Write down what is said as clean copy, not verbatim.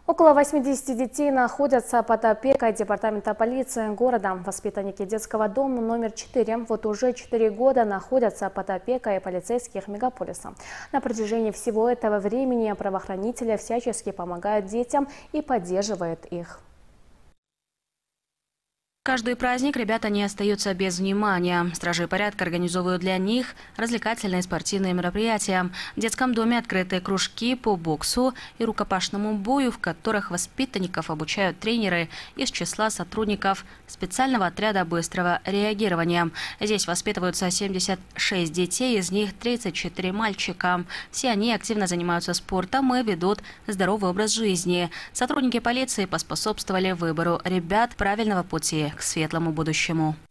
Около 80 детей находятся под опекой департамента полиции города. Воспитанники детского дома номер 4 вот уже 4 года находятся под опекой полицейских мегаполиса. На протяжении всего этого времени правоохранители всячески помогают детям и поддерживают их. Каждый праздник ребята не остаются без внимания. Стражи порядка организовывают для них развлекательные спортивные мероприятия. В детском доме открытые кружки по боксу и рукопашному бою, в которых воспитанников обучают тренеры из числа сотрудников специального отряда быстрого реагирования. Здесь воспитываются 76 детей, из них 34 мальчика. Все они активно занимаются спортом и ведут здоровый образ жизни. Сотрудники полиции поспособствовали выбору ребят правильного пути к светлому будущему.